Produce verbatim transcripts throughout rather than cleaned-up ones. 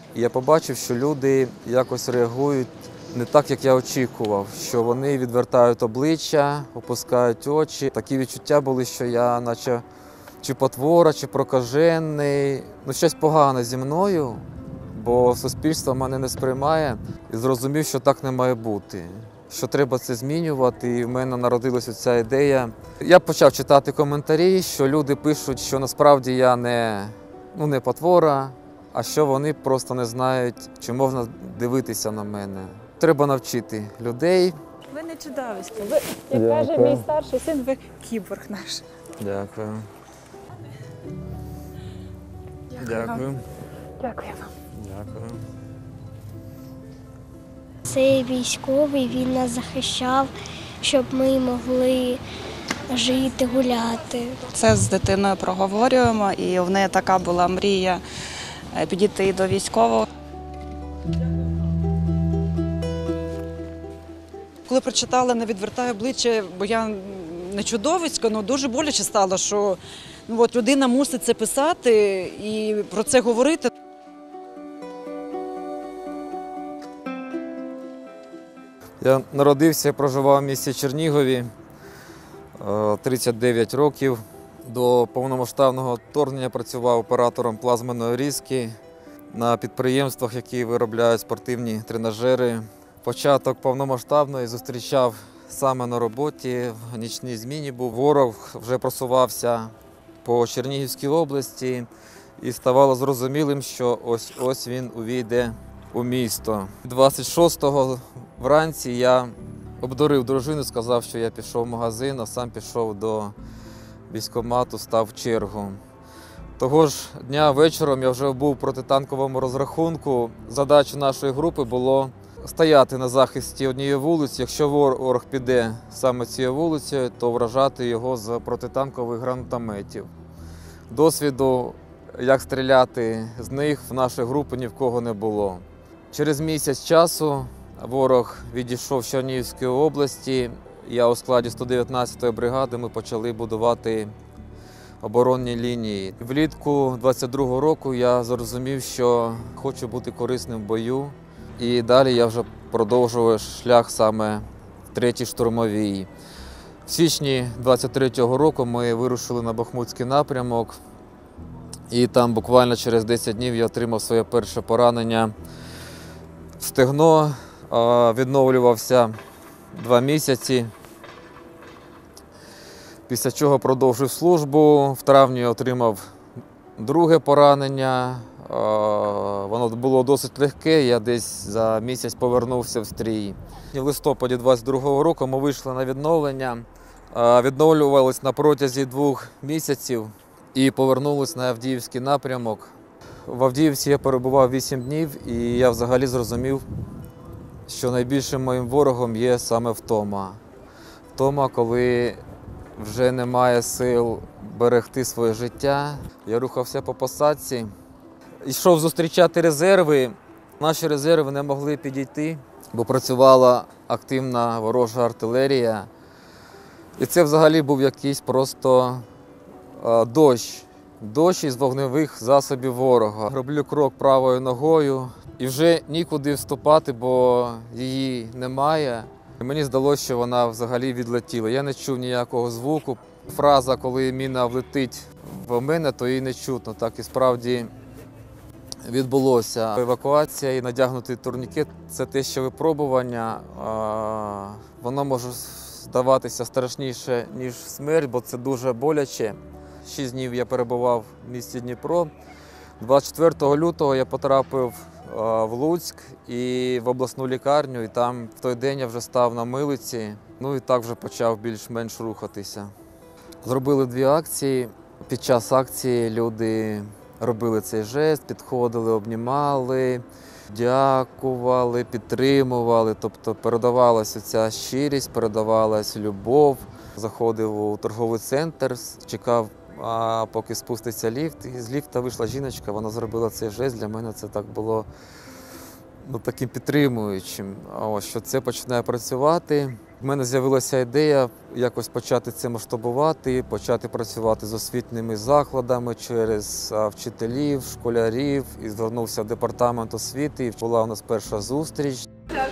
І я побачив, що люди якось реагують не так, як я очікував, що вони відвертають обличчя, опускають очі. Такі відчуття були, що я наче чи потвора, чи прокажений, ну щось погане зі мною, бо суспільство мене не сприймає. І зрозумів, що так не має бути, що треба це змінювати, і в мене народилася ця ідея. Я почав читати коментарі, що люди пишуть, що насправді я не, ну, не потвора, а що вони просто не знають, чи можна дивитися на мене. Треба навчити людей. Ви не чудовисько. Ви, як каже мій старший син, ви кіборг наш. Дякую. Дякую. Дякую. Дякую вам. Дякую. Це військовий, він нас захищав, щоб ми могли жити, гуляти. Це з дитиною проговорюємо, і в неї така була мрія підійти до військового. Коли прочитала «Не відвертай обличчя», бо я не чудовисько, але дуже боляче стало, що ну, от, людина мусить це писати і про це говорити. Я народився і проживав в місті Чернігові тридцять дев'ять років. До повномасштабного вторгнення працював оператором плазменної різки на підприємствах, які виробляють спортивні тренажери. Початок повномасштабної зустрічав саме на роботі, в нічній зміні був. Ворог вже просувався по Чернігівській області і ставало зрозумілим, що ось, ось він увійде у місто. двадцять шостого вранці я обдурив дружину, сказав, що я пішов в магазин, а сам пішов до військкомату, став в чергу. Того ж дня вечором я вже був в протитанковому розрахунку. Задача нашої групи було стояти на захисті однієї вулиці. Якщо ворог піде саме цією вулицею, то вражати його з протитанкових гранатометів. Досвіду, як стріляти з них, в нашій групі ні в кого не було. Через місяць часу ворог відійшов з Чернігівської області. Я у складі сто дев'ятнадцятої бригади, ми почали будувати оборонні лінії. Влітку двадцять другого року я зрозумів, що хочу бути корисним в бою. І далі я вже продовжував шлях саме в третій штурмовій. В січні двадцять третього року ми вирушили на Бахмутський напрямок. І там буквально через десять днів я отримав своє перше поранення в стегно. Відновлювався два місяці. Після чого продовжив службу. В травні отримав друге поранення. Воно було досить легке, я десь за місяць повернувся в стрій. В листопаді двадцять другого року ми вийшли на відновлення. Відновлювалися на протязі двох місяців і повернулися на Авдіївський напрямок. В Авдіївці я перебував вісім днів і я взагалі зрозумів, що найбільшим моїм ворогом є саме втома. Втома, коли вже немає сил берегти своє життя. Я рухався по посадці. Йшов зустрічати резерви. Наші резерви не могли підійти, бо працювала активна ворожа артилерія. І це взагалі був якийсь просто дощ. Дощ із вогневих засобів ворога. Роблю крок правою ногою і вже нікуди вступати, бо її немає. І мені здалося, що вона взагалі відлетіла. Я не чув ніякого звуку. Фраза, коли міна влетить в мене, то її не чутно. Так і справді відбулося. Евакуація і надягнутий турнікет – це те, що випробування. Воно може здаватися страшніше, ніж смерть, бо це дуже боляче. Шість днів я перебував в місті Дніпро. двадцять четвертого лютого я потрапив в Луцьк і в обласну лікарню, і там в той день я вже став на милиці, ну і так вже почав більш-менш рухатися. Зробили дві акції. Під час акції люди робили цей жест, підходили, обнімали, дякували, підтримували, тобто передавалася ця щирість, передавалася любов. Заходив у торговий центр, чекав, а поки спуститься ліфт, і з ліфта вийшла жіночка, вона зробила цей жест. Для мене це так було ну, таким підтримуючим, а ось, що це починає працювати. У мене з'явилася ідея якось почати це масштабувати, почати працювати з освітніми закладами через а, вчителів, школярів. І звернувся в департамент освіти. І була у нас перша зустріч.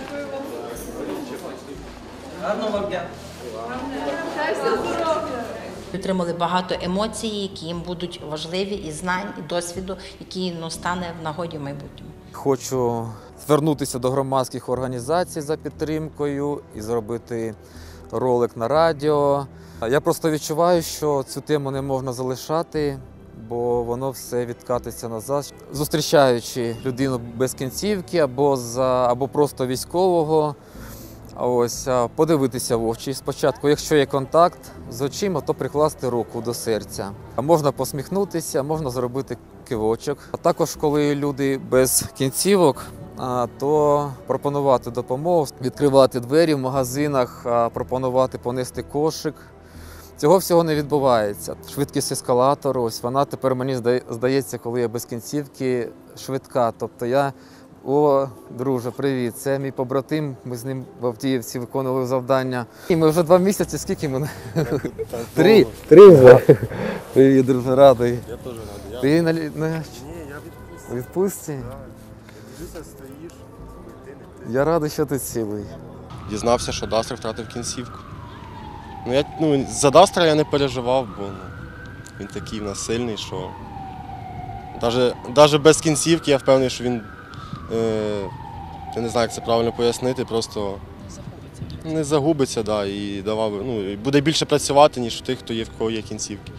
Отримали багато емоцій, які їм будуть важливі, і знань, і досвіду, який ну, стане в нагоді в майбутньому. Хочу звернутися до громадських організацій за підтримкою і зробити ролик на радіо. Я просто відчуваю, що цю тему не можна залишати, бо воно все відкатиться назад. Зустрічаючи людину без кінцівки або, за, або просто військового, а ось подивитися в очі. Спочатку, якщо є контакт з очима, то прикласти руку до серця. Можна посміхнутися, можна зробити кивочок. А також, коли люди без кінцівок, то пропонувати допомогу, відкривати двері в магазинах, пропонувати понести кошик. Цього всього не відбувається. Швидкість ескалатору, ось вона тепер, мені здається, коли я без кінцівки, швидка. Тобто я, о, друже, привіт, це мій побратим, ми з ним в Авдіївці виконували завдання. І ми вже два місяці, скільки ми? Три. Три вже. Привіт, друже, радий. Я теж радий. Ти на, лі- на... Ні, я відпустив. відпустці? Так. Дивлюся, стоїш, ти не ти. Я радий, що ти цілий. Дізнався, що Дастер втратив кінцівку. Ну, я, ну, за Дастера я не переживав, бо ну, він такий в нас сильний, що навіть без кінцівки я впевнений, що він, е, я не знаю, як це правильно пояснити, просто не загубиться, да, і давав, ну, і буде більше працювати, ніж у тих, хто є, в кого є кінцівки.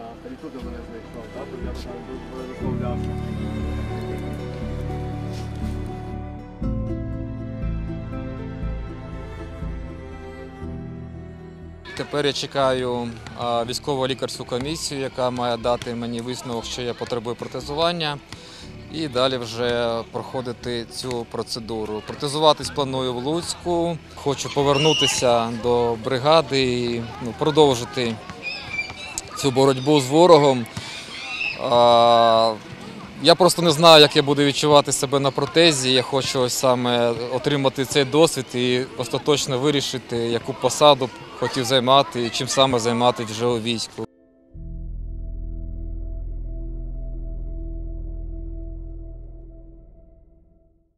Тепер я чекаю а, військово-лікарську комісію, яка має дати мені висновок, що я потребую протезування. І далі вже проходити цю процедуру. Протезуватись планую в Луцьку. Хочу повернутися до бригади і ну, продовжити цю боротьбу з ворогом. А, я просто не знаю, як я буду відчувати себе на протезі. Я хочу ось саме отримати цей досвід і остаточно вирішити, яку посаду хотів займати і чим саме займатися вже у війську.